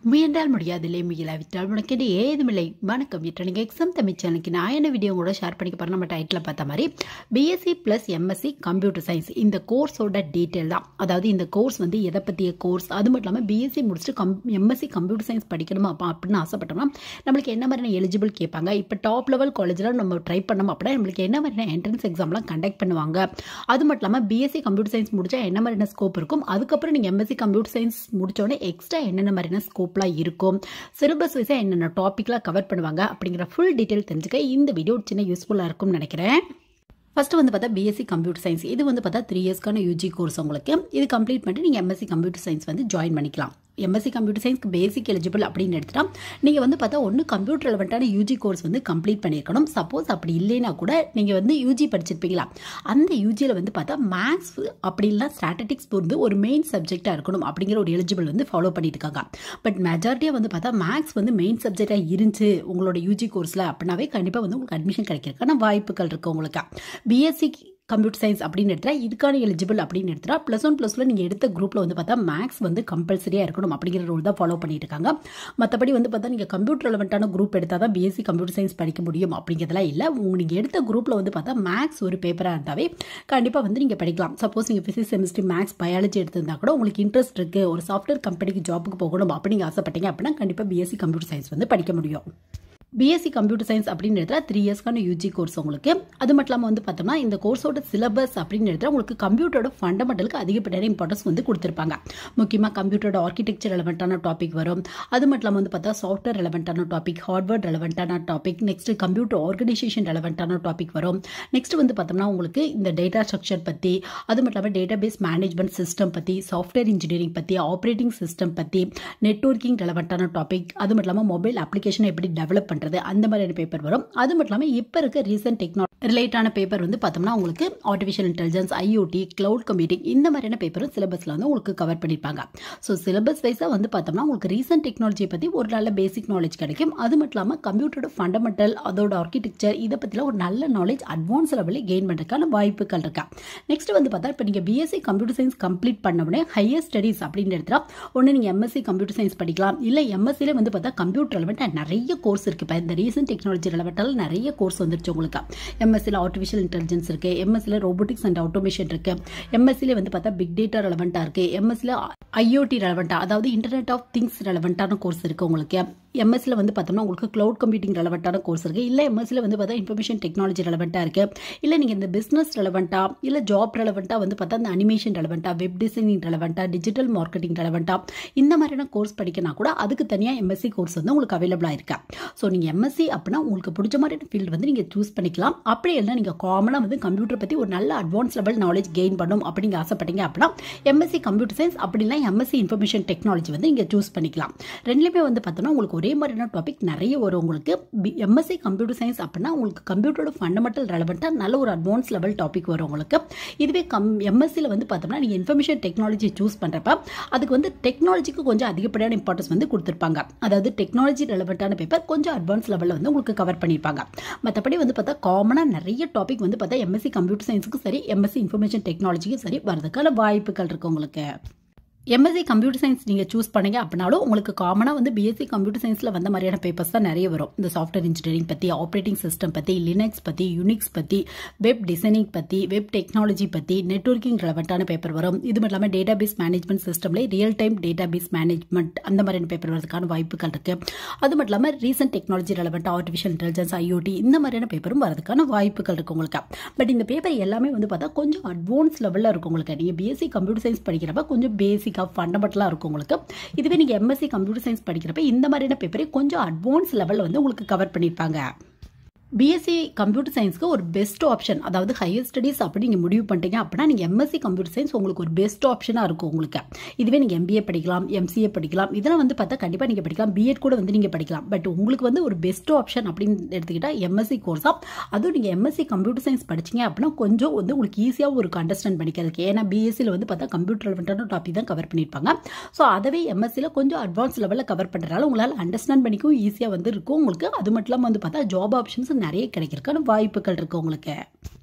முயன்றால் முடியாதில்லை முயலாவிட்டால் உனக்கு ஏதுமில்லை. வணக்கம். நீங்கள் எக்ஸாம் தமிழ் சேனலுக்கு நான் என்ன வீடியோ கூட ஷேர் பண்ணிக்க போகிறேன். நம்ம டைட்டில் பார்த்த மாதிரி BSc plus MSc computer science இந்த கோர்ஸோட டீட்டெயில் தான். அதாவது இந்த கோர்ஸ் வந்து எதை பற்றிய கோர்ஸ், அது மட்டும் இல்லாமல் பிஎஸ்சி முடிச்சுட்டு எம்எஸ்சி கம்ப்யூட்டர் சயின்ஸ் படிக்கணுமா அப்படின்னு ஆசைப்பட்டோம்னா நம்மளுக்கு என்ன மாதிரியான எலிஜிபிள் கேட்பாங்க. இப்போ டாப் லெவல் காலேஜில் நம்ம ட்ரை பண்ணோம் அப்படின்னா நம்மளுக்கு என்ன மாதிரியான என்ட்ரன்ஸ் எக்ஸாம்லாம் கண்டக்ட் பண்ணுவாங்க. அது மட்டும் இல்லாமல் பிஎஸ்சி கம்ப்யூட்டர் சயின்ஸ் முடிச்சா என்ன மாதிரியான ஸ்கோப் இருக்கும். அதுக்கப்புறம் நீங்கள் எம்எஸ்சி கம்ப்யூட்டர் சயின்ஸ் முடிச்சோடனே எக்ஸ்ட்ரா என்னென்ன மாதிரியான ஸ்கோப்லாம் இருக்கும், சிலபஸ் வைஸா என்னென்ன டாபிக்லாம் கவர் பண்ணுவாங்க அப்படிங்கிற ஃபுல் டீட்டெயில் தெரிஞ்சுக்க இந்த வீடியோ சின்ன யூஸ்ஃபுல்லாக இருக்கும்னு நினைக்கிறேன். ஃபர்ஸ்ட் வந்து பார்த்தா பிஎஸ்சி கம்ப்யூட்டர் சயின்ஸ் இது வந்து பார்த்தா 3 இயர்ஸ்க்கான யூஜி கோர்ஸ். உங்களுக்கு இது கம்ப்ளீட் பண்ணிட்டு நீங்கள் எம்எஸ்சி கம்ப்யூட்டர் சயின்ஸ் வந்து ஜாயின் பண்ணிக்கலாம். எம்எஸ்சி கம்ப்யூட்டர் சயின்ஸ்க்கு பேசிக் எலிஜிபிள் அப்படின்னு எடுத்துட்டா நீங்கள் வந்து பார்த்தா ஒன்று கம்ப்யூட்டர் ரெலவெண்ட்டான யூஜி கோர்ஸ் வந்து கம்ப்ளீட் பண்ணியிருக்கணும். சப்போஸ் அப்படி இல்லைன்னா கூட நீங்கள் வந்து யூஜி படிச்சிருப்பீங்களா, அந்த யூஜியில் வந்து பார்த்தா மேக்ஸ் அப்படி இல்லைனா ஸ்டாட்டிஸ்டிக்ஸ் வந்து ஒரு மெயின் சப்ஜெக்டாக இருக்கணும் அப்படிங்கிற ஒரு எலிஜிபிள் வந்து ஃபாலோ பண்ணிட்டு இருக்காங்க. பட் மெஜாரிட்டியாக வந்து பார்த்தா மேக்ஸ் வந்து மெயின் சப்ஜெக்டாக இருந்துச்சு உங்களோட யூஜி கோர்ஸில் அப்படின்னாவே கண்டிப்பாக வந்து உங்களுக்கு அட்மிஷன் கிடைக்கிறதுக்கான வாய்ப்புகள் இருக்குது. உங்களுக்கு பிஎஸ்சி கம்ப்யூட்டர் சயின்ஸ் அப்படின்னு எடுத்துட்டா இதுக்கான எலிஜிபிள் அப்படின்னு எடுத்துட்டா +1+2 நீங்கள் எடுத்த குரூப்பில் வந்து பார்த்தா மேக்ஸ் வந்து கம்பல்சரியாக இருக்கணும் அப்படிங்கிற ரூல் தான் ஃபாலோ பண்ணிட்டு இருக்காங்க. மற்றபடி வந்து பார்த்தா நீங்கள் கம்ப்யூட்டர் ரெலவெண்ட்டான குரூப் எடுத்தால் தான் பிஎஸ்சி கம்ப்யூட்டர் சயின்ஸ் படிக்க முடியும் அப்படிங்கிறதுலாம் இல்லை. நீங்கள் எடுத்த குரூப்பில் வந்து பார்த்தா மேக்ஸ் ஒரு பேப்பராக இருந்தாவே கண்டிப்பாக வந்து நீங்கள் படிக்கலாம். சப்போஸ் நீங்கள் ஃபிசிக்ஸ், கெமிஸ்ட்ரி, மேக்ஸ், பயாலஜி எடுத்திருந்தா கூட உங்களுக்கு இன்ட்ரெஸ்ட் இருக்குது, ஒரு சாஃப்ட்வேர் கம்பெனிக்கு ஜாப்புக்கு போகணும் அப்படிங்க ஆசைப்பட்டீங்க அப்படின்னா கண்டிப்பாக பிஎஸ்சி கம்ப்யூட்டர் சயின்ஸ் வந்து படிக்க முடியும். பிஎஸ்சி கம்ப்யூட்டர் சயின்ஸ் அப்படின்னு எடுத்தால் 3 இயர்ஸ்க்கான யூஜி கோர்ஸ் உங்களுக்கு. அது மட்டும் இல்லாமல் வந்து பார்த்தோம்னா இந்த கோர்ஸோட சிலபஸ் அப்படின்னு எடுத்தால் உங்களுக்கு கம்ப்யூட்டரோட ஃபண்டமெண்டலுக்கு அதிகப்படியான இம்பார்ட்டன்ஸ் வந்து கொடுத்துருப்பாங்க. முக்கியமாக கம்ப்யூட்டரோட ஆர்கிடெக்சர் ரெலவெண்ட்டான டாபிக் வரும். அது மட்டும் இல்லாமல் வந்து பார்த்தா சாஃப்ட்வேர் ரெலவெண்ட்டான டாபிக், ஹார்ட்வேர் ரெலவெண்ட்டான டாபிக், நெக்ஸ்ட் கம்ப்யூட்டர் ஆர்கனைசேஷன் ரெலவெண்ட்டான டாபிக் வரும். நெக்ஸ்ட் வந்து பார்த்தோம்னா உங்களுக்கு இந்த டேட்டா ஸ்ட்ரக்சர் பற்றி, அது மட்டும் இல்லாமல் டேட்டா பேஸ் மேனேஜ்மெண்ட் சிஸ்டம் பற்றி, சாஃப்ட்வேர் இன்ஜினியரிங் பற்றி, ஆப்ரேட்டிங் சிஸ்டம் பற்றி, நெட்வொர்க்கிங் ரெலவெண்ட்டான டாபிக், அது மட்டும் இல்லாமல் மொபைல் அப்ளிகேஷன் எப்படி டெவலப் பண்ணுறது அந்த மாதிரியான பேப்பர் வரும். அது மட்டும் இல்லாமல் இப்போ இருக்க ரீசன்ட் டெக்னாலஜி ரிலேட்டான பேப்பர் வந்து பார்த்தோம்னா உங்களுக்கு artificial intelligence, IoT, cloud computing இந்த மாதிரியான பேப்பரும் சிலபஸில் வந்து உங்களுக்கு கவர் பண்ணியிருப்பாங்க. ஸோ சிலபஸ் வைஸாக வந்து பார்த்தோம்னா உங்களுக்கு ரீசன்ட் டெக்னாலஜியை பற்றி ஒரு நல்ல பேசிக் நாலேஜ் கிடைக்கும். அது மட்டும் இல்லாமல் கம்ப்யூட்டரோட ஃபண்டமெண்டல், அதோட ஆர்கிடெக்சர் இதை பற்றிலாம் ஒரு நல்ல நாலேஜ் அட்வான்ஸ் லெவலில் கெயின் பண்ணுறதுக்கான வாய்ப்புகள் இருக்கா. நெக்ஸ்ட் வந்து பார்த்தா இப்போ நீங்கள் பிஎஸ்சி கம்ப்யூட்டர் சயின்ஸ் கம்ப்ளீட் பண்ண உடனே ஹையர் ஸ்டடீஸ் அப்படின்னு எடுத்துட்டா ஒன்று நீங்கள் எம்எஸ்சி கம்ப்யூட்டர் சயின்ஸ் படிக்கலாம். இல்லை எம்எஸ்சியில் வந்து பார்த்தா கம்ப்யூட்டர் ரெலவெண்ட்டாக நிறைய கோர்ஸ் இருக்குது. இப்போ இந்த ரீசன்ட் டெக்னாலஜி ரெலவெண்ட்டால் நிறைய கோர்ஸ் வந்துருச்சு உங்களுக்கு. எம்எஸ்சியில் ஆர்டிஃபிஷியல் இன்டெலிஜென்ஸ் இருக்குது, எம்எஸ்சியில் ரோபோட்டிக்ஸ் அண்ட் ஆட்டோமேஷன் இருக்குது, எம்எஸ்சியில் வந்து பார்த்தா பிக் டேட்டா ரெலவெண்ட்டாக இருக்குது, எம்எஸ்சியில் ஐஓடி ரெலவெண்ட்டாக அதாவது இன்டர்நெட் ஆஃப் திங்ஸ் ரெலவெண்ட்டான கோர்ஸ் இருக்குது உங்களுக்கு. எம்எஸ்சியில் வந்து பார்த்தோம்னா உங்களுக்கு கிளவுட் கம்ப்யூட்டிங் ரெலவெண்ட்டான கோர்ஸ் இருக்குது. இல்லை எம்எஸ்சியில் வந்து பார்த்தா இன்ஃபர்மேஷன் டெக்னாலஜி ரெலவெண்ட்டாக இருக்குது. இல்லை நீங்கள் இந்த பிஸ்னஸ் ரெலவெண்ட்டாக, இல்லை ஜாப் ரெலவெண்ட்டாக வந்து பார்த்தா இந்த அனிமேஷன் ரெலவெண்ட்டாக, வெப் டிசைனிங் ரெலவெண்ட்டாக, டிஜிட்டல் மார்க்கெட்டிங் ரெலவெண்ட்டாக இந்த மாதிரியான கோர்ஸ் படிக்கனா கூட அதுக்கு தனியாக எம்எஸ்சி கோர்ஸ் வந்து உங்களுக்கு அவைலபிளாக இருக்கா. ஸோ நீங்கள் எம்எஸ்சி அப்படின்னா உங்களுக்கு பிடிச்ச மாதிரியான ஃபீல்டு வந்து நீங்கள் சூஸ் பண்ணிக்கலாம். அப்படி இல்லைனா நீங்கள் காமனாக வந்து கம்ப்யூட்டர் பற்றி ஒரு நல்ல அட்வான்ஸ் லெவல் நாலேஜ் கெயின் பண்ணும் அப்படிங்க ஆசைப்பட்டீங்க அப்படின்னா எம்எஸ்சி கம்ப்யூட்டர் சயின்ஸ் அப்படின்னா எம்எஸ்சி இன்ஃபர்மேஷன் டெக்னாலஜி வந்து நீங்கள் சூஸ் பண்ணிக்கலாம். ரெண்டுலேயுமே வந்து பார்த்தோம்னா உங்களுக்கு ஒரே மாதிரியான டாபிக் நிறைய வரும் உங்களுக்கு. எம்எஸ்சி கம்ப்யூட்டர் சயின்ஸ் அப்படின்னா உங்களுக்கு கம்ப்யூட்டரோட ஃபண்டமெண்டல் ரெலவெண்ட்டாக நல்ல ஒரு அட்வான்ஸ் லெவல் டாபிக் வரும் உங்களுக்கு. இதுவே எம்எஸ்சியில் வந்து பார்த்தோம்னா நீங்கள் இன்ஃபர்மேஷன் டெக்னாலஜி சூஸ் பண்ணுறப்ப அதுக்கு வந்து டெக்னாலஜிக்கு கொஞ்சம் அதிகப்படியான இம்பார்ட்டன்ஸ் வந்து கொடுத்துருப்பாங்க. அதாவது டெக்னாலஜி ரெலவெண்ட்டான பேப்பர் கொஞ்சம் அட்வான்ஸ் லெவலில் வந்து உங்களுக்கு கவர் பண்ணியிருப்பாங்க. மற்றபடி வந்து பார்த்தா காமனாக நிறைய டாபிக் வந்து பார்த்தா எம்எஸ்சி கம்ப்யூட்டர் சயின்ஸுக்கு சரி, எம்எஸ்சி இன்ஃபர்மேஷன் டெக்னாலஜிக்கும் சரி வரதுக்கான வாய்ப்புகள் இருக்குது உங்களுக்கு. எம்எஸ்சி கம்ப்யூட்டர் சயின்ஸ் நீங்கள் சூஸ் பண்ணீங்க அப்படின்னாலும் உங்களுக்கு காமனாக வந்து பிஎஸ்சி கம்ப்யூட்டர் சயின்ஸில் வந்த மாதிரியான பேப்பர்ஸ் தான் நிறைய வரும். இந்த சாஃப்ட்வேர் இன்ஜினியரிங் பற்றி, ஆப்ரேட்டிங் சிஸ்டம் பற்றி, லினக்ஸ் பற்றி, யூனிக்ஸ் பற்றி, வெப் டிசைனிங் பற்றி, வெப் டெக்னாலஜி பற்றி, நெட்வொர்க்கிங் ரெலவெண்ட்டான பேப்பர் வரும். இது மட்டும் இல்லாமல் டேட்டா பேஸ் மேனேஜ்மெண்ட் சிஸ்டம்லேயே real time database management அந்த மாதிரியான பேப்பர் வரதுக்கான வாய்ப்புகள் இருக்குது. அது மட்டும் இல்லாமல் recent technology relevant, artificial intelligence, IoT இந்த மாதிரியான பேப்பரும் வரதுக்கான வாய்ப்புகள் இருக்குது உங்களுக்கு. பட் இந்த பேப்பர் எல்லாமே வந்து பார்த்தா கொஞ்சம் அட்வான்ஸ் லெவலில் இருக்கும் உங்களுக்கு. நீங்கள் பிஎஸ்சி கம்ப்யூட்டர் சயின்ஸ் படிக்கிறப்ப கொஞ்சம் பேசிக்காக ஃபண்டமெண்டலாக உங்களுக்கு. இதுவே நீங்க எம்எஸ்சி கம்ப்யூட்டர் சயின்ஸ் படிக்கிறப்ப இந்த மாதிரியான பேப்பரை கொஞ்சம் அட்வான்ஸ் லெவல்ல வந்து உங்களுக்கு கவர் பண்ணிருப்பாங்க. பிஎஸ்சி கம்ப்யூட்டர் சயின்ஸ்க்கு ஒரு பெஸ்ட் ஆப்ஷன், அதாவது ஹையர் ஸ்டடீஸ் அப்படி நீங்கள் முடிவு பண்ணிட்டீங்க அப்படின்னா நீங்கள் எம்எஸ்சி கம்ப்யூட்டர் சயின்ஸ் உங்களுக்கு ஒரு பெஸ்ட் ஆப்ஷனாக இருக்கும் உங்களுக்கு. இதுவே நீங்கள் எம்பிஏ படிக்கலாம், எம்சிஏ படிக்கலாம், இதெல்லாம் வந்து பார்த்தா கண்டிப்பாக நீங்கள் படிக்கலாம். பிஎட் கூட வந்து நீங்கள் படிக்கலாம். பட் உங்களுக்கு வந்து ஒரு பெஸ்ட் ஆப்ஷன் அப்படின்னு எடுத்துக்கிட்டால் எம்எஸ்சி கோர்ஸாக, அதுவும் நீங்கள் எம்எஸ்சி கம்ப்யூட்டர் சயின்ஸ் படிச்சிங்க அப்படின்னா கொஞ்சம் வந்து உங்களுக்கு ஈஸியாக ஒரு அண்டர்ஸ்டாண்ட் பண்ணிக்கிறதுக்கு. ஏன்னா பிஎஸ்சியில் வந்து பார்த்தா கம்ப்யூட்டர் ரெலவெண்ட்டான டாபிக் தான் கவர் பண்ணியிருப்பாங்க. ஸோ அதவே எம்எஸ்சியில் கொஞ்சம் அட்வான்ஸ் லெவலில் கவர் பண்ணுறதால உங்களால் அண்டர்ஸ்டாண்ட் பண்ணிக்கவும் ஈஸியாக வந்து இருக்கும் உங்களுக்கு. அது மட்டும் இல்லாமல் வந்து பார்த்தா ஜாப் ஆப்ஷன்ஸ் நிறைய கிடைக்கிறதுக்கான வாய்ப்புகள் இருக்கு உங்களுக்கு.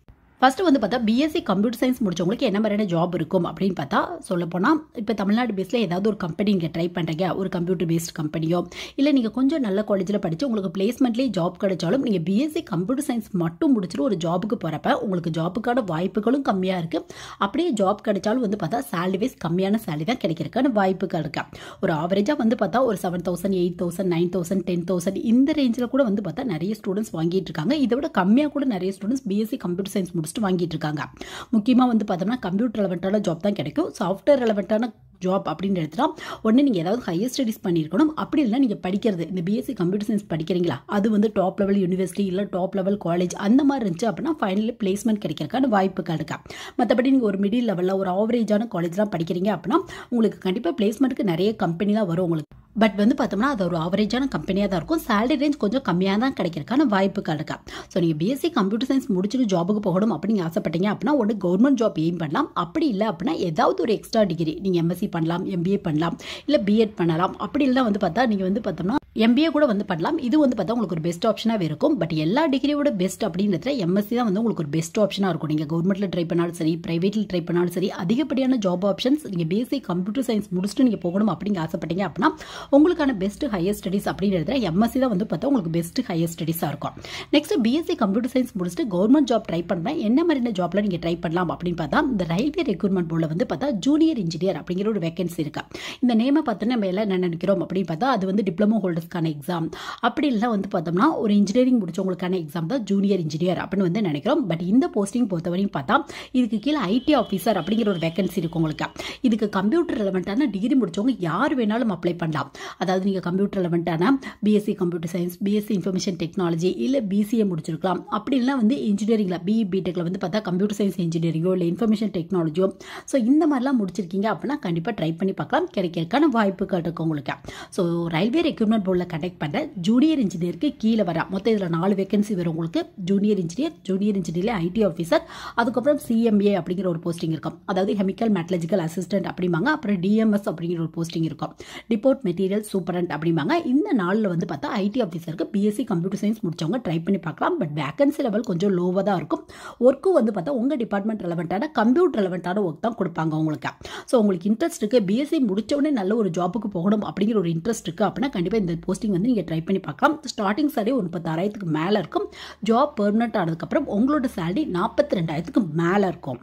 ஃபர்ஸ்ட் வந்து பார்த்தா பிஎஸ்சி கம்ப்யூட்டர் சயின்ஸ் முடிச்சவங்களுக்கு என்ன மாதிரியான ஜாப் இருக்கும் அப்படின்னு பார்த்தா சொல்லப்போனால் இப்போ தமிழ்நாடு பேஸில் ஏதாவது ஒரு கம்பெனி நீங்கள் ட்ரை பண்ணுறீங்க, ஒரு கம்ப்யூட்டர் பேஸ்ட் கம்பெனியோ இல்லை நீங்கள் கொஞ்சம் நல்ல காலேஜில் படித்து உங்களுக்கு பிளேஸ்மெண்ட்லேயே ஜாப் கிடைச்சாலும் நீங்கள் பிஎஸ்சி கம்ப்யூட்டர் சயின்ஸ் மட்டும் முடிச்சுட்டு ஒரு ஜாபுக்கு போகிறப்ப உங்களுக்கு ஜாபுக்கான வாய்ப்புகளும் கம்மியாக இருக்குது. அப்படியே ஜாப் கிடைச்சாலும் வந்து பார்த்தா சேலரி வைஸ் கம்மியான சேலரி தான் கிடைக்கிறதுக்கான வாய்ப்புகள் இருக்கு. ஒரு ஆவரேஜாக வந்து பார்த்தா ஒரு 7,000 8,000 9,000 10,000 இந்த ரேஞ்சில் கூட வந்து பார்த்தா நிறைய ஸ்டூடெண்ட்ஸ் வாங்கிட்டு இருக்காங்க. இதை விட கம்மியாக கூட நிறைய ஸ்டூடெண்ட்ஸ் பிஎஸ்சி கம்ப்யூட்டர் சயின்ஸ் முடிச்சுட்டு வாங்கிட்டு இருக்காங்க. முக்கியமாக வந்து பார்த்தோம்னா கம்ப்யூட்டர் ரெலவெண்ட்டான ஜாப் தான் கிடைக்கும். சாஃப்ட்வேர் ரெலவெண்ட்டான ஜாப் அப்படின்னு எடுத்துட்டா ஒன்று நீங்கள் ஏதாவது ஹையர் ஸ்டடீஸ் பண்ணியிருக்கணும். அப்படி இல்லை நீங்கள் படிக்கிறது இந்த பிஎஸ்சி கம்ப்யூட்டர் சயின்ஸ் படிக்கிறீங்களா அது வந்து டாப் லெவல் யூனிவர்சிட்டி இல்லை டாப் லெவல் காலேஜ் அந்த மாதிரி இருந்துச்சு அப்படின்னா ஃபைனலி பிளேஸ்மெண்ட் கிடைக்கிறதுக்கான வாய்ப்புகள் இருக்கா. மற்றபடி நீங்கள் ஒரு மிடில் லெவலில் ஒரு ஆவரேஜான காலேஜ்லாம் படிக்கிறீங்க அப்படின்னா உங்களுக்கு கண்டிப்பாக பிளேஸ்மெண்ட்டுக்கு நிறைய கம்பெனிலாம் வரும் உங்களுக்கு. பட் வந்து பார்த்தோம்னா அது ஒரு ஆவரேஜான கம்பெனியாக தான் இருக்கும். சேலரி ரேஞ்ச் கொஞ்சம் கம்மியாக தான் கிடைக்கிறதுக்கான வாய்ப்புகள் இருக்கா. ஸோ நீங்கள் பிஎஸ்சி கம்ப்யூட்டர் சயின்ஸ் முடிச்சுட்டு ஜாபுக்கு போகணும் அப்படின்னு ஆசைப்பட்டீங்க அப்படின்னா ஒன்று கவர்மெண்ட் ஜாப் எய்ம் பண்ணலாம். அப்படி இல்லை அப்படின்னா ஏதாவது ஒரு எக்ஸ்ட்ரா டிகிரி நீங்கள் எம்எஸ்சி பண்ணலாம், எம்பிஏ பண்ணலாம், இல்லை பிஎட் பண்ணலாம். அப்படி இல்லை வந்து பார்த்தா நீங்கள் வந்து பார்த்தோம்னா எம்பிஏ கூட வந்து பண்ணலாம். இது வந்து பார்த்தா உங்களுக்கு ஒரு பெஸ்ட் ஆப்ஷனாகவே இருக்கும். பட் எல்லா டிகிரியோட பெஸ்ட் அப்படின்றதுல எம்எஸ்சி தான் வந்து உங்களுக்கு ஒரு பெஸ்ட் ஆப்ஷனாக இருக்கும். நீங்கள் கவர்மெண்ட்டில் ட்ரை பண்ணாலும் சரி, ப்ரைவேட்டில் ட்ரை பண்ணாலும் சரி, அதிகப்படியான ஜாப் ஆப்ஷன்ஸ் நீங்கள் பிஎஸ்சி கம்ப்யூட்டர் சயின்ஸ் முடிச்சுட்டு நீங்கள் போகணும் அப்படிங்க ஆசைப்பட்டீங்க அப்படின்னா உங்களுக்கான பெஸ்ட் ஹையர் ஸ்டடிஸ் அப்படின்றதுல எம்எஸ்சி தான் வந்து பார்த்தா உங்களுக்கு பெஸ்ட் ஹையர் ஸ்டடிஸாக இருக்கும். நெக்ஸ்ட் பிஎஸ்சி கம்ப்யூட்டர் சயின்ஸ் முடிச்சுட்டு கவர்மெண்ட் ஜாப் ட்ரை பண்ணால் என்ன மாதிரியான ஜாப்ல நீங்கள் ட்ரை பண்ணலாம் அப்படின்னு பார்த்தா இந்த ரயில்வே ரெக்ரூட்மெண்ட் போர்டில் வந்து பார்த்தா ஜூனியர் இன்ஜினியர் அப்படிங்கிற ஒரு வேகன்சி இருக்கு. இந்த நேமை பார்த்தோன்னா நம்ம எல்லாம் என்ன நினைக்கிறோம் அப்படின்னு பார்த்தா அது வந்து டிப்ளமோ ஹோல்டர்ஸ்க்கான எக்ஸாம். அப்படி இல்லை வந்து பார்த்தோம்னா ஒரு இன்ஜினியரிங் முடிச்சவங்களுக்கான எக்ஸாம் தான் ஜூனியர் இன்ஜினியர் அப்படின்னு வந்து நினைக்கிறோம். பட் இந்த போஸ்டிங் பொறுத்தவரையும் பார்த்தா இதுக்கு கீழே ஐடி ஆஃபீஸர் அப்படிங்கிற ஒரு வேகன்சி இருக்கு உங்களுக்கு. இதுக்கு கம்ப்யூட்டர் ரெலவெண்ட்டான டிகிரி முடிச்சவங்க யார் வேணாலும் அப்ளை பண்ணலாம். அதாவது நீங்கள் கம்ப்யூட்டர் ரெலவெண்ட்டான BSc computer science, BSc information technology இல்லை பிசிஏ முடிச்சிருக்கலாம். அப்படி இல்லை வந்து இன்ஜினியரிங்கில் பிஇ பிடெக்கில் வந்து பார்த்தா கம்ப்யூட்டர் சயின்ஸ் இன்ஜினியரிங்கோ இல்லை இன்ஃபர்மேஷன் டெக்னாலஜியோ ஸோ இந்த மாதிரிலாம் முடிச்சிருக்கீங்க அப்படின்னா கண்டிப்பாக ட்ரை பண்ணி பார்க்கலாம். கிடைக்கிறதுக்கான வாய்ப்புகள் இருக்கு உங்களுக்கு. ஸோ ரயில்வே ரெக்ரூட்மெண்ட் போர்டில் கண்டக்ட் பண்ணுற ஜூனியர் இன்ஜினியருக்கு கீழே வர மொத்தம் இதில் 4 வேகன்சி வரும் உங்களுக்கு. ஜூனியர் இன்ஜினியரில் ஐடி ஆஃபீஸர், அதுக்கப்புறம் சிஎம்ஏ அப்படிங்கிற ஒரு போஸ்டிங் இருக்கும். அதாவது கெமிக்கல் மெட்டலஜிக்கல் அசிஸ்டன்ட் அப்படிம்பாங்க. அப்புறம் டிஎம்எஸ் அப்படிங்கிற ஒரு போஸ்டிங் இருக்கும். டிபோர்ட் மெட்டீரியல் சூப்பரண்ட் அப்படிம்பாங்க. இந்த நாளில் வந்து பார்த்தா ஐடி ஆஃபீஸருக்கு பிஎஸ்சி கம்ப்யூட்டர் சயின்ஸ் முடிச்சவங்க ட்ரை பண்ணி பார்க்கலாம். பட் வேகன்சி லெவல் கொஞ்சம் லோவாக தான் இருக்கும். ஒர்க்கும் வந்து பார்த்தா உங்கள் டிபார்ட்மெண்ட் ரெலவெண்ட்டான கம்ப்யூட்டர் ரெலவெண்ட்டான ஒர்க் தான் கொடுப்பாங்க உங்களுக்கு. ஸோ உங்களுக்கு இன்ட்ரெஸ்ட் இருக்குது, பிஎஸ்சி முடிச்சவொடனே நல்ல ஒரு ஜாபுக்கு போகணும் அப்படிங்கிற ஒரு இன்ட்ரெஸ்ட் இருக்குது அப்படின்னா கண்டிப்பாக இந்த போஸ்டிங் வந்து நீங்கள் ட்ரை பண்ணி பார்க்கலாம். ஸ்டார்டிங் சேலரி 36,000க்கு மேலே இருக்கும். ஜாப் பெர்மனன்ட் ஆனதுக்கப்புறம் உங்களோட சேலரி 42,000க்கு மேலே இருக்கும்.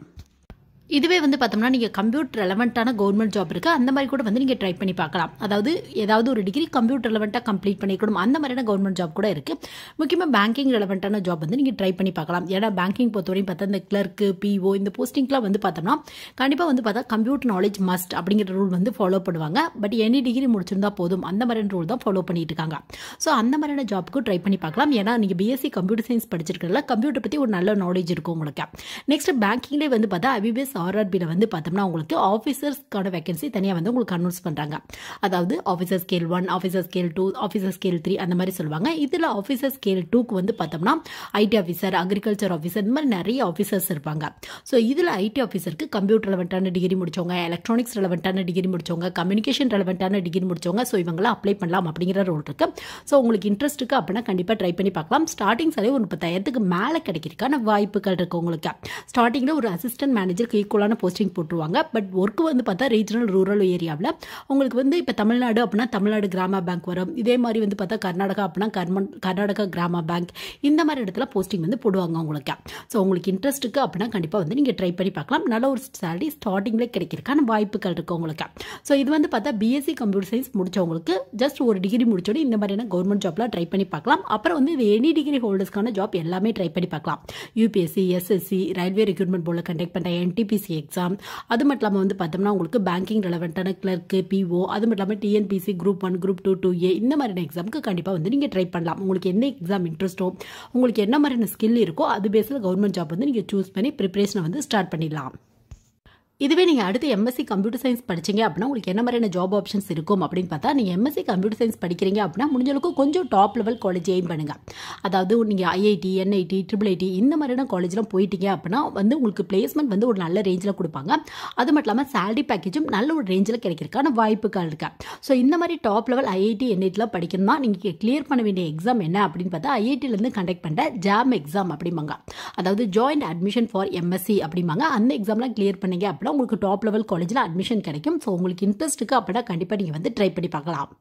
இதுவே வந்து பார்த்தோம்னா நீங்கள் கம்ப்யூட்டர் ரெலவெண்ட்டான கவர்மெண்ட் ஜாப் இருக்குது அந்த மாதிரி கூட வந்து நீங்கள் ட்ரை பண்ணி பார்க்கலாம். அதாவது ஏதாவது ஒரு டிகிரி கம்ப்யூட்டர் ரெலவெண்ட்டாக கம்ப்ளீட் பண்ணிக்கணும் அந்த மாதிரியான கவர்மெண்ட் ஜாப் கூட இருக்குது. முக்கியமாக பேங்கிங் ரெலவெண்ட்டான ஜாப் வந்து நீங்கள் ட்ரை பண்ணி பார்க்கலாம். ஏன்னா பேங்கிங் பொறுத்தவரையும் பார்த்தா இந்த கிளர்க்கு, பிஓ இந்த போஸ்டிங்லாம் வந்து பார்த்தோம்னா கண்டிப்பாக வந்து பார்த்தா கம்ப்யூட்டர் நாலேஜ் மஸ்ட் அப்படிங்கிற ரூல் வந்து ஃபாலோ பண்ணுவாங்க. பட் எனி டிகிரி முடிச்சிருந்தா போதும் அந்த மாதிரியான ரூல் தான் ஃபாலோ பண்ணிட்டு இருக்காங்க. ஸோ அந்த மாதிரியான ஜாப்புக்கு ட்ரை பண்ணி பார்க்கலாம். ஏன்னா நீங்கள் பிஎஸ்சி கம்ப்யூட்டர் சயின்ஸ் படிச்சிருக்கிறதுல கம்ப்யூட்டர் பற்றி ஒரு நல்ல நாலேஜ் இருக்கும் உங்களுக்கு. நெக்ஸ்ட் பேங்கிங்லேயே வந்து பார்த்தா ஐபிஎஸ் ஆர்ஆர்பியில் வந்து பார்த்தோம்னா உங்களுக்கு ஆஃபீஸர்ஸ்க்கான வேகன்சி தனியாக வந்து உங்களுக்கு அனௌன்ஸ் பண்ணுறாங்க. அதாவது officer scale 1, officer scale 2, officer scale 3 அந்த மாதிரி சொல்லுவாங்க. இதில் ஆஃபீஸர் ஸ்கேல் 2க்கு வந்து பார்த்தோம்னா ஐடி ஆஃபீஸர், அக்ரிகல்ச்சர் ஆஃபீஸர் இந்த மாதிரி நிறைய ஆஃபீஸர்ஸ் இருப்பாங்க. ஸோ இதில் ஐடி ஆஃபீஸருக்கு கம்ப்யூட்டர் ரெலவெண்ட்டான டிகிரி முடிச்சவங்க, எலக்ட்ரானிக்ஸ் ரெலவெண்ட்டான டிகிரி முடிச்சவங்க, கம்யூனிகேஷன் ரெலவெண்ட்டான டிகிரி முடிச்சவங்க ஸோ இவங்களாம் அப்ளை பண்ணலாம் அப்படிங்கிற ரூல் இருக்கு. ஸோ உங்களுக்கு இன்ட்ரெஸ்ட் இருக்குது அப்படின்னா கண்டிப்பாக ட்ரை பண்ணி பார்க்கலாம். ஸ்டார்டிங் சாலே ஒரு 30,000க்கு மேலே கிடைக்கிறதுக்கான வாய்ப்புகள் இருக்குது உங்களுக்கு. ஸ்டார்டிங்கில் ஒரு அசிஸ்டன்ட் மேனேஜருக்கு ஈக்குவலான போஸ்டிங் போட்டுருவாங்க. பட் ஒர்க்கு வந்து பார்த்தா ரீஜனல் ரூரல் ஏரியாவில் உங்களுக்கு வந்து இப்போ தமிழ்நாடு அப்படின்னா தமிழ்நாடு கிராம பேங்க் வரும். இதே மாதிரி வந்து பார்த்தா கர்நாடகா அப்படின்னா கர்நாடகா கிராம பேங்க் இந்த மாதிரி இடத்துல போஸ்டிங் வந்து போடுவாங்க உங்களுக்கு. ஸோ உங்களுக்கு இன்ட்ரெஸ்ட் இருக்குது அப்படின்னா கண்டிப்பாக வந்து நீங்கள் ட்ரை பண்ணி பார்க்கலாம். நல்ல ஒரு சேலரி ஸ்டார்டிங்லேயே கிடைக்கிறதுக்கான வாய்ப்புகள் இருக்குது உங்களுக்கு. ஸோ இது வந்து பார்த்தா பிஎஸ்சி கம்ப்யூட்டர் சயின்ஸ் முடிச்சவங்களுக்கு ஜஸ்ட் ஒரு டிகிரி முடிச்சோடனே இந்த மாதிரியான கவர்மெண்ட் ஜாப்லாம் ட்ரை பண்ணி பார்க்கலாம். அப்புறம் வந்து இது எனி டிகிரி ஹோல்டர்ஸ்க்கான ஜாப் எல்லாமே ட்ரை பண்ணி பார்க்கலாம். யூபிஎஸ்சி, எஸ்எஸ்சி, ரயில்வே ரெக்ரூட்மெண்ட் போர்டில் கண்டக்ட் பண்ணுற என்டிபிசி எக்ஸாம், அது மட்டும் இல்லாமல் வந்து பார்த்தோம்னா உங்களுக்கு பேங்கிங் ரெலவெண்ட்டான கிளர்க்கு, பிஓ, அது மட்டும் இல்லாமல் டிஎன்பிசி குரூப் 1, குரூப் 2, 2A இந்த மாதிரியான எக்ஸாமுக்கு கண்டிப்பாக வந்து நீங்கள் ட்ரை பண்ணலாம். உங்களுக்கு என்ன எக்ஸாம் இன்ட்ரெஸ்ட்டோ, உங்களுக்கு என்ன மாதிரியான ஸ்கில் இருக்கோ அது பேஸில் கவர்மெண்ட் ஜாப் வந்து நீங்கள் சூஸ் பண்ணி ப்ரிப்பரேஷனை வந்து ஸ்டார்ட் பண்ணிடலாம். இதுவே நீங்கள் அடுத்து எம்எஸ்சி கம்ப்யூட்டர் சயின்ஸ் படிச்சீங்க அப்படின்னா உங்களுக்கு என்ன மாதிரியான ஜாப் ஆப்ஷன்ஸ் இருக்கும் அப்படின்னு பார்த்தா, நீங்கள் எம்எஸ்சி கம்ப்யூட்டர் சயின்ஸ் படிக்கிறீங்க அப்படின்னா முடிஞ்சளவுக்கு கொஞ்சம் டாப் லெவல் காலேஜ் எய்ம் பண்ணுங்கள். அதாவது நீங்கள் ஐஐடி, என்ஐடி, ட்ரிபிள் இந்த மாதிரியான காலேஜ்லாம் போயிட்டீங்க அப்படின்னா வந்து உங்களுக்கு பிளேஸ்மெண்ட் வந்து ஒரு நல்ல ரேஞ்சில் கொடுப்பாங்க. அது மட்டும் இல்லாமல் சேலரி பேக்கேஜும் நல்ல ஒரு ரேஞ்சில் கிடைக்கிறதுக்கான வாய்ப்புகள் இருக்கு. ஸோ இந்த மாதிரி டாப் லெவல் ஐஐடி, என்ஐடிலாம் படிக்கணும்னா நீங்கள் கிளியர் பண்ண வேண்டிய எக்ஸாம் என்ன அப்படின்னு பார்த்தா, ஐஐடியிலேருந்து கண்டக்ட் பண்ணுற ஜாம் எக்ஸாம் அப்படிம்பாங்க. அதாவது ஜாயிண்ட் அட்மிஷன் ஃபார் எம்எஸ்சி அப்படிம்பாங்க. அந்த எக்ஸாம்லாம் கிளியர் பண்ணீங்க அப்படின்னா உங்களுக்கு டாப் லெவல் காலேஜில் அட்மிஷன் கிடைக்கும். ஸோ உங்களுக்கு இன்ட்ரெஸ்ட் இருக்கு அப்படின்னா கண்டிப்பாக நீங்கள் வந்து ட்ரை பண்ணி பார்க்கலாம்.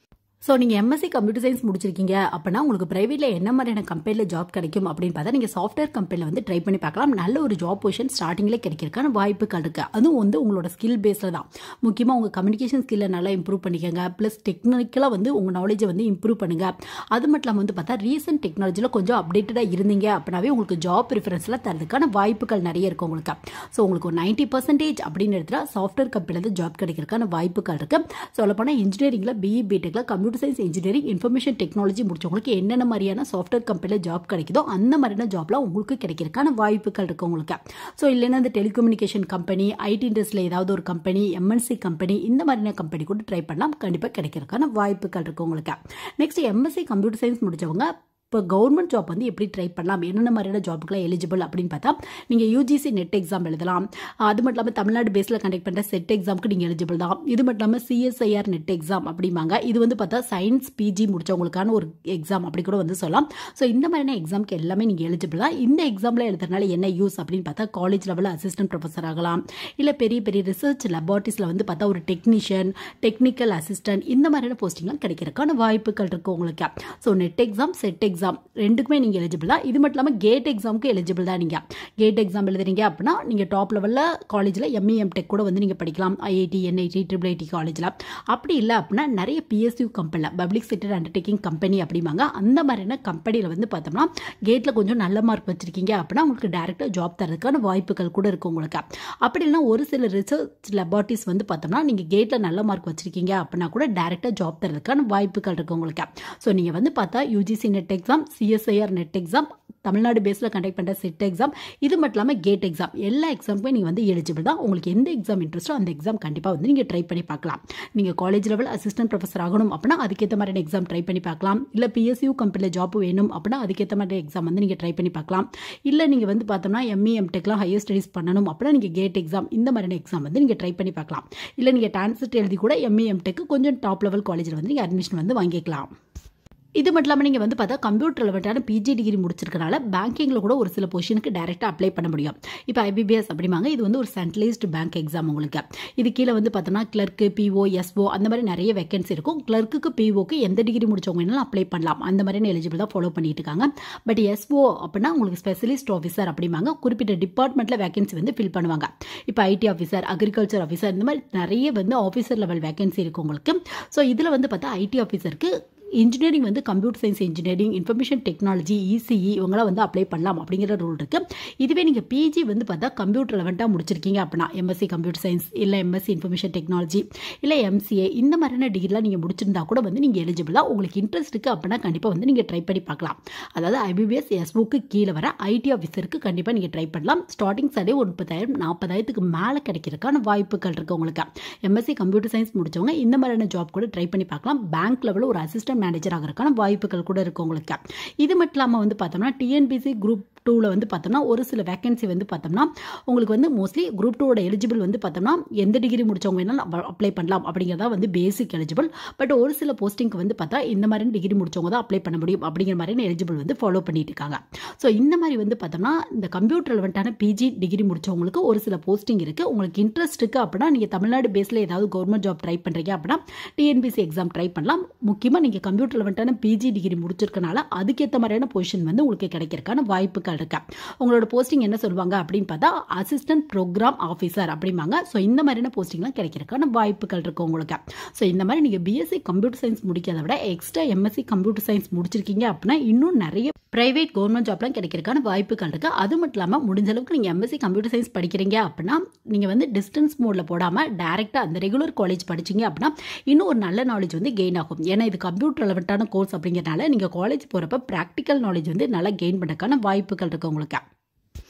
ஸோ நீங்கள் எம்எஸ்சி கம்ப்யூட்டர் சயின்ஸ் முடிச்சிருக்கீங்க அப்படின்னா உங்களுக்கு பிரைவேட்டில் என்ன மாதிரியான கம்பெனியில் ஜாப் கிடைக்கும் அப்படின்னு பார்த்தா, நீங்கள் சாஃப்ட்வேர் கம்பெனியில் வந்து ட்ரை பண்ணி பார்க்கலாம். நல்ல ஒரு ஜாப் பொசிஷன் ஸ்டார்டிங்கில் கிடைக்கிறதுக்கான வாய்ப்புகள் இருக்குது. அதுவும் வந்து உங்களோட ஸ்கில் பேஸில் தான். முக்கியமாக உங்கள் கம்யூனிகேஷன் ஸ்கில்லை நல்லா இம்ப்ரூவ் பண்ணிக்கோங்க. ப்ளஸ் டெக்னிக்கலாக வந்து உங்கள் நாலேஜை வந்து இம்ப்ரூவ் பண்ணுங்கள். அது மட்டும் இல்லாமல் வந்து பார்த்தா ரீசெண்ட் டெக்னாலஜியில் கொஞ்சம் அப்டேட்டடாக இருந்தீங்க அப்படின்னாவே உங்களுக்கு ஜாப் ப்ரிஃபரன்ஸில் தரதுக்கான வாய்ப்புகள் நிறைய இருக்கும் உங்களுக்கு. ஸோ உங்களுக்கு ஒரு 90% அப்படின்னு எடுத்துகிட்டா சாஃப்ட்வேர் கம்பெனியில் ஜாப் கிடைக்கிறதுக்கான வாய்ப்புகள் இருக்குது. சொல்லப்போனால் இன்ஜினியரிங்கில் பிஇ, பிடெக்கில் computer science, engineering, information technology முடிச்சவங்களுக்கு என்னென்ன மாதிரியான சாஃப்ட்வேர் கம்பெனியில் ஜாப் கிடைக்குதோ அந்த மாதிரியான ஜாப்லாம் உங்களுக்கு கிடைக்கிறதுக்கான வாய்ப்புகள் இருக்குது உங்களுக்கு. ஸோ இல்லைன்னா இந்த டெலிகம்யூனிகேஷன் கம்பெனி, ஐடி இண்டஸ்ட்ரியில் ஏதாவது ஒரு கம்பெனி, எம்என்சி கம்பெனி, இந்த மாதிரியான கம்பெனி கூட ட்ரை பண்ணலாம். கண்டிப்பாக கிடைக்கிறதுக்கான வாய்ப்புகள் இருக்குது உங்களுக்கு. நெக்ஸ்ட் எம்எஸ்சி கம்ப்யூட்டர் சயின்ஸ் முடிச்சவங்க இப்போ கவர்மெண்ட் ஜாப் வந்து எப்படி ட்ரை பண்ணலாம், என்னென்ன மாதிரியான ஜாப்புக்குலாம் எலிஜிபிள் அப்படின்னு பார்த்தா, நீங்கள் யூஜிசி நெட் எக்ஸாம் எழுதலாம். அது மட்டும் இல்லாமல் தமிழ்நாடு பேஸில் கண்டக்ட் பண்ணுற செட் எக்ஸாமுக்கு நீங்கள் எலிஜிபிள் தான். இது மட்டும் இல்லாமல் சிஎஸ்ஐஆர் நெட் எக்ஸாம் அப்படிம்பாங்க. இது வந்து பார்த்தா சயின்ஸ் பிஜி முடிச்சவங்களுக்கான ஒரு எக்ஸாம் அப்படி கூட வந்து சொல்லலாம். ஸோ இந்த மாதிரியான எக்ஸாமுக்கு எல்லாமே நீங்கள் எலிஜிபிள் தான். இந்த எக்ஸாமில் எழுதுறதுனால என்ன யூஸ் அப்படின்னு பார்த்தா, காலேஜ் லெவலில் அசிஸ்டன்ட் ப்ரொஃபஸர் ஆகலாம். இல்லை பெரிய பெரிய ரிசர்ச் லெபார்ட்டரிஸில் வந்து பார்த்தா ஒரு டெக்னீஷியன், டெக்னிக்கல் அசிஸ்டன்ட், இந்த மாதிரியான போஸ்டிங்லாம் கிடைக்கிறதுக்கான வாய்ப்புகள் இருக்குது உங்களுக்கு. So NET exam, SET exam ரெண்டுக்குமே நீங்கள் எலிஜிபிள் தான். இது மட்டும் இல்லாமல் கேட் எக்ஸாமுக்கு எலிஜிபிள் தான். நீங்கள் கேட் எக்ஸாம் எழுதுறீங்க அப்படின்னா நீங்கள் டாப் லெவலில் காலேஜில் எம்இ, எம்டெக் கூட வந்து நீங்கள் படிக்கலாம். ஐஐடி, என்ஐடி, ட்ரிபிள் காலேஜில். அப்படி இல்லை அப்படின்னா நிறைய பிஎஸ்யூ கம்பெனியில், பப்ளிக் செக்டர் அண்டர்டேக்கிங் கம்பெனி அப்படிம்பாங்க. அந்த மாதிரியான கம்பெனியில் வந்து பார்த்தோம்னா கேட்டில் கொஞ்சம் நல்ல மார்க் வச்சிருக்கீங்க அப்படின்னா உங்களுக்கு டேரெக்டாக ஜாப் தரதுக்கான வாய்ப்புகள் கூட இருக்கும் உங்களுக்கு. அப்படி இல்லைனா ஒரு சில ரிசர்ச் லெபார்ட்டரிஸ் வந்து பார்த்தோம்னா நீங்கள் கேட்டில் நல்ல மார்க் வச்சிருக்கீங்க அப்படின்னா கூட டேரெக்டாக ஜாப் தரதுக்கான வாய்ப்புகள் இருக்கும் உங்களுக்கு. ஸோ நீங்கள் வந்து பார்த்தா UGC NET exam, CSIR NET exam, Tamil Nadu பேஸில் கண்டக்ட் பண்ணுற செட் எக்ஸாம், இது மட்டும் இல்லாமல் கேட் எக்ஸாம், எல்லா எக்ஸாமுமே நீங்கள் வந்து எலிஜிபிள் தான். உங்களுக்கு எந்த எக்ஸாம் இன்ட்ரெஸ்ட்டோ அந்த எக்ஸாம் கண்டிப்பாக வந்து நீங்கள் ட்ரை பண்ணி பார்க்கலாம். நீங்கள் காலேஜ் லெவல் அசிஸ்டன்ட் ப்ரொஃபஸர் ஆகணும் அப்படின்னா அதுக்கேற்ற மாதிரியான எக்ஸாம் ட்ரை பண்ணி பார்க்கலாம். இல்லை பிஎஸ்யூ கம்பெனியில் ஜாப் வேணும் அப்படின்னா அதுக்கேற்ற மாதிரி எக்ஸாம் வந்து நீங்கள் ட்ரை பண்ணி பார்க்கலாம். இல்லை நீங்கள் வந்து பார்த்தோம்னா எம்இ, எம்டெக்லாம் ஹையர் ஸ்டடீஸ் பண்ணணும் அப்படின்னா நீங்கள் கேட் எக்ஸாம், இந்த மாதிரியான எக்ஸாம் வந்து நீங்கள் ட்ரை பண்ணி பார்க்கலாம். இல்லை நீங்கள் டான்செட் எழுதி கூட எம்இ, எம்டெக் கொஞ்சம் டாப் லெவல் காலேஜில் வந்து நீங்கள் அட்மிஷன் வந்து வாங்கிக்கலாம். இது மட்டும் இல்லாமல் நீங்கள் வந்து பார்த்தா கம்ப்யூட்டர் ரிலவெண்ட்டான பிஜி டிகிரி முடிச்சிருக்கனால பேங்கிங்கில் கூட ஒரு சில பொசிஷனுக்கு டேரெக்டாக அப்ளை பண்ண முடியும். இப்போ ஐபிபிஎஸ் அப்படிம்பாங்க. இது வந்து ஒரு சென்ட்ரலைஸ்டு பேங்க் எக்ஸாம் உங்களுக்கு. இது கீழே வந்து பார்த்தோம்னா கிளர்க்கு, பிஓ, எஸ்ஓ அந்த மாதிரி நிறைய வேகன்சி இருக்கும். கிளர்க்கு, பிஓக்கு எந்த டிகிரி முடிச்சவங்க வேணாலும் அப்ளை பண்ணலாம். அந்த மாதிரியான எலிஜிபிள் தான் ஃபாலோ பண்ணிட்டு இருக்காங்க. பட் எஸ்ஓ அப்படின்னா உங்களுக்கு ஸ்பெஷலிஸ்ட் ஆஃபீஸர் அப்படிம்பாங்க. குறிப்பிட்ட டிபார்ட்மெண்ட்டில் வேகன்சி வந்து ஃபில் பண்ணுவாங்க. இப்போ ஐடி ஆஃபீஸர், அக்ரிகல்ச்சர் ஆஃபீஸர், இந்த மாதிரி நிறைய வந்து ஆஃபீஸர் லெவல் வேகன்சி இருக்குது உங்களுக்கு. ஸோ இதில் வந்து பார்த்தா ஐடி ஆஃபீஸருக்கு இன்ஜினியரிங் வந்து computer science engineering, information technology, ECE இவங்களாம் வந்து அப்ளை பண்ணலாம் அப்படிங்கிற ரூல் இருக்குது. இதுவே நீங்கள் பிஜி வந்து பார்த்தா கம்ப்யூட்டர் ரிலவெண்ட்டாக முடிச்சிருக்கீங்க அப்படின்னா எம்எஸ்சி கம்ப்யூட்டர் சயின்ஸ், இல்லை எம்எஸ்சி இன்ஃபர்மேஷன் டெக்னாலஜி, இல்லை எம்சிஏ, இந்த மாதிரியான டிகிரிலாம் நீங்கள் முடிச்சிருந்தா கூட வந்து நீங்கள் எலிஜிபிள் தான். உங்களுக்கு இன்ட்ரெஸ்ட் இருக்குது அப்படின்னா கண்டிப்பாக வந்து நீங்கள் ட்ரை பண்ணி பார்க்கலாம். அதாவது ஐபிபிஎஸ், எஸ்ஓக்கு கீழே வர ஐடி ஆஃபீஸருக்கு கண்டிப்பாக நீங்கள் ட்ரை பண்ணலாம். ஸ்டார்டிங் சாலே ஒரு 30,000 40,000க்கு மேலே கிடைக்கிறதுக்கான வாய்ப்புகள் இருக்குது உங்களுக்கு. எம்எஸ்சி கம்ப்யூட்டர் சயின்ஸ் முடிச்சவங்க இந்த மாதிரியான ஜாப் கூட ட்ரை பண்ணி பார்க்கலாம். பேங்க் லெவலில் ஒரு அசிஸ்டன்ட் மேனேஜர் ஆகிறதுக்கான வாய்ப்புகள் கூட இருக்கு உங்களுக்கு. இது மட்டும் இல்லாமல் வந்து பார்த்தோம்னா டிஎன்பிசி குரூப் 2ல வந்து பார்த்தோம்னா ஒரு சில வேகன்சி வந்து பார்த்தோம்னா உங்களுக்கு வந்து மோஸ்ட்லி குரூப் 2ஓட எலிஜிபிள் வந்து பார்த்தோம்னா எந்த டிகிரி முடிச்சவங்க வேணாலும் அப்ளை பண்ணலாம் அப்படிங்கிறதா வந்து பேசிக் எலிஜிபிள். பட் ஒரு சில போஸ்டிங்க்கு வந்து பார்த்தா இந்த மாதிரி டிகிரி முடிச்சவங்க தான் அப்ளை பண்ண முடியும் அப்படிங்கிற மாதிரி எலிஜிபிள் வந்து ஃபாலோ பண்ணிட்டு இருக்காங்க. ஸோ இந்த மாதிரி வந்து பார்த்தோம்னா இந்த கம்ப்யூட்டர் ரிலவெண்ட்டான பிஜி டிகிரி முடிச்சவங்களுக்கு ஒரு சில போஸ்டிங் இருக்குது. உங்களுக்கு இன்ட்ரெஸ்ட் இருக்குது அப்படின்னா நீங்கள் தமிழ்நாடு பேஸில் ஏதாவது கவர்மெண்ட் ஜாப் ட்ரை பண்ணுறீங்க அப்படின்னா டிஎன்பிசி எக்ஸாம் ட்ரை பண்ணலாம். முக்கியமாக நீங்கள் கம்ப்யூட்டர் ரிலவெண்ட்டான பிஜி டிகிரி முடிச்சிருக்கனால அதுக்கேற்ற மாதிரியான பொசிஷன் வந்து உங்களுக்கு கிடைக்கிறதுக்கான வாய்ப்புகள் இருக்கு. உங்களோட போஸ்டிங் என்ன சொல்லுவாங்க அப்படின்னு பார்த்தா அசிஸ்டன்ட் ப்ரோக்ராம் ஆஃபீஸர் அப்படிம்பாங்க. ஸோ இந்த மாதிரியான போஸ்டிங்லாம் கிடைக்கிறதுக்கான வாய்ப்புகள் இருக்கு உங்களுக்கு. ஸோ இந்த மாதிரி நீங்கள் பிஎஸ்சி கம்ப்யூட்டர் சயின்ஸ் முடிக்கிறத விட எக்ஸ்ட்ரா எம்எஸ்சி கம்ப்யூட்டர் சயின்ஸ் முடிச்சிருக்கீங்க அப்படின்னா இன்னும் நிறைய பிரைவேட் கவர்மெண்ட் ஜாப்லாம் கிடைக்கிறதுக்கான வாய்ப்புகள் இருக்குது. அது மட்டும் இல்லாமல் முடிஞ்ச அளவுக்கு நீங்கள் எம்எஸ்சி கம்ப்யூட்டர் சயின்ஸ் படிக்கிறீங்க அப்படின்னா நீங்கள் வந்து டிஸ்டன்ஸ் மோடில் போடாமல் டேரெக்டாக அந்த ரெகுலர் காலேஜ் படிச்சிங்க அப்படின்னா இன்னும் ஒரு நல்ல நாலேஜ் வந்து கெயின் ஆகும். ஏன்னா இது கம்ப்யூட்டர் ரெலவெண்ட்டான கோர்ஸ் அப்படிங்கிறனால நீங்கள் காலேஜ் போகிறப்ப ப்ராக்டிக்கல் நாலேஜ் வந்து நல்லா கெயின் பண்ணுறதுக்கான வாய்ப்புகள் இருக்குது உங்களுக்கு.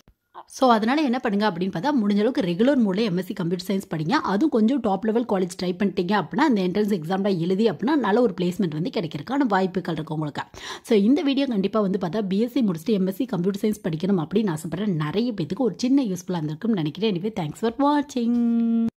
ஸோ அதனால் என்ன பண்ணுங்க அப்படின்னு பார்த்தா முடிஞ்ச அளவுக்கு ரெகுலர் மோடில் எம்எஸ்சி கம்ப்யூட்டர் சயின்ஸ் படிங்க. அதுவும் கொஞ்சம் டாப் லெவல் காலேஜ் ட்ரை பண்ணிட்டீங்க அப்படின்னா அந்த என்ட்ரன்ஸ் எக்ஸாமில் எழுதி அப்படின்னா நல்ல ஒரு பிளேஸ்மெண்ட் வந்து கிடைக்கிறதுக்கான வாய்ப்புகள் இருக்குது உங்களுக்கு. ஸோ இந்த வீடியோ கண்டிப்பாக வந்து பார்த்தா பிஎஸ்சி முடிச்சுட்டு எம்எஸ்சி கம்ப்யூட்டர் சயின்ஸ் படிக்கணும் அப்படின்னு ஆசைப்படுற நிறைய பேருக்கு ஒரு சின்ன யூஸ்ஃபுல்லாக இருந்திருக்கும்னு நினைக்கிறேன். எனவே தேங்க்ஸ் ஃபார் வாட்சிங்.